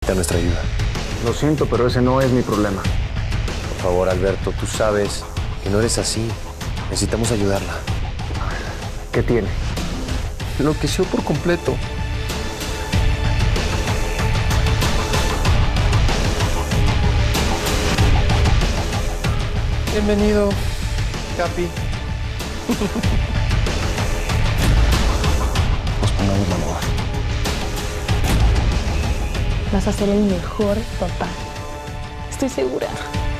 necesita nuestra ayuda. Lo siento, pero ese no es mi problema. Por favor, Alberto, tú sabes que no eres así. Necesitamos ayudarla. ¿Qué tiene? Enloqueció por completo. Bienvenido, Capi. Nos pongamos la moda. Vas a ser el mejor papá. Estoy segura.